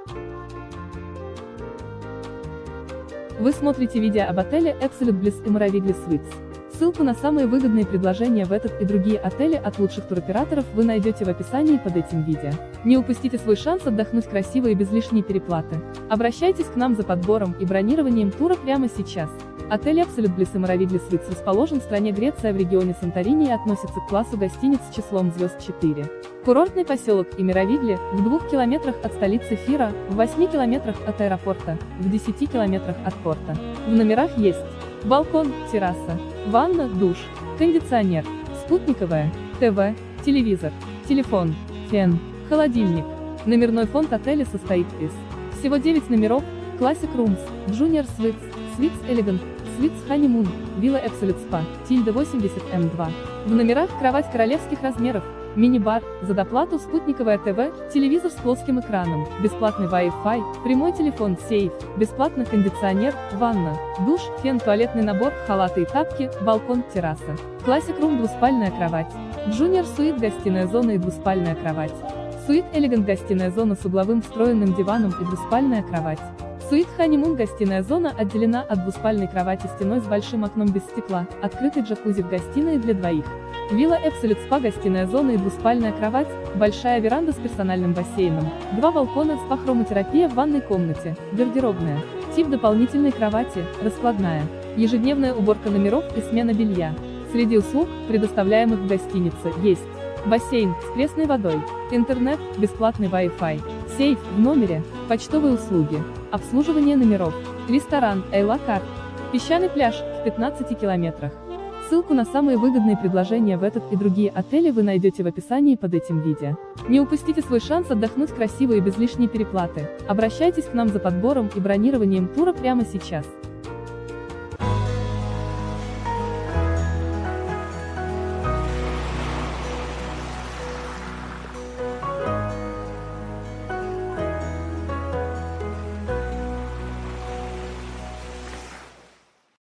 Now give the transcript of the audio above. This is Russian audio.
Вы смотрите видео об отеле Absolute Bliss и Miravigle Suites. Ссылку на самые выгодные предложения в этот и другие отели от лучших туроператоров вы найдете в описании под этим видео. Не упустите свой шанс отдохнуть красиво и без лишней переплаты. Обращайтесь к нам за подбором и бронированием тура прямо сейчас. Отель Absolute Bliss и Miravigle Suites расположен в стране Греция в регионе Санторини и относится к классу гостиниц с числом звезд 4. Курортный поселок и Миравигле в 2 километрах от столицы Фира, в 8 километрах от аэропорта, в 10 километрах от порта. В номерах есть балкон, терраса, ванна, душ, кондиционер, спутниковая, ТВ, телевизор, телефон, фен, холодильник. Номерной фонд отеля состоит из всего 9 номеров: Classic Rooms, Junior Suites, Suites Elegant, Suites Honeymoon, Villa Absolute Spa, Tilde 80M2. В номерах кровать королевских размеров, мини-бар, за доплату спутниковая ТВ, телевизор с плоским экраном, бесплатный Wi-Fi, прямой телефон, сейф, бесплатный кондиционер, ванна, душ, фен, туалетный набор, халаты и тапки, балкон, терраса. Classic Room двуспальная кровать. Junior Suite гостиная зона и двуспальная кровать. Suite Elegant гостиная зона с угловым встроенным диваном и двуспальная кровать. Suite Honeymoon гостиная зона отделена от двуспальной кровати стеной с большим окном без стекла, открытый джакузи в гостиной для двоих. Villa Absolute Spa гостиная зона и двуспальная кровать, большая веранда с персональным бассейном, 2 балкона, спа-хромотерапия в ванной комнате, гардеробная. Тип дополнительной кровати, раскладная. Ежедневная уборка номеров и смена белья. Среди услуг, предоставляемых в гостинице, есть бассейн с пресной водой, интернет, бесплатный Wi-Fi, сейф в номере, почтовые услуги, обслуживание номеров, ресторан, ла-карт, песчаный пляж в 15 километрах. Ссылку на самые выгодные предложения в этот и другие отели вы найдете в описании под этим видео. Не упустите свой шанс отдохнуть красиво и без лишней переплаты. Обращайтесь к нам за подбором и бронированием тура прямо сейчас.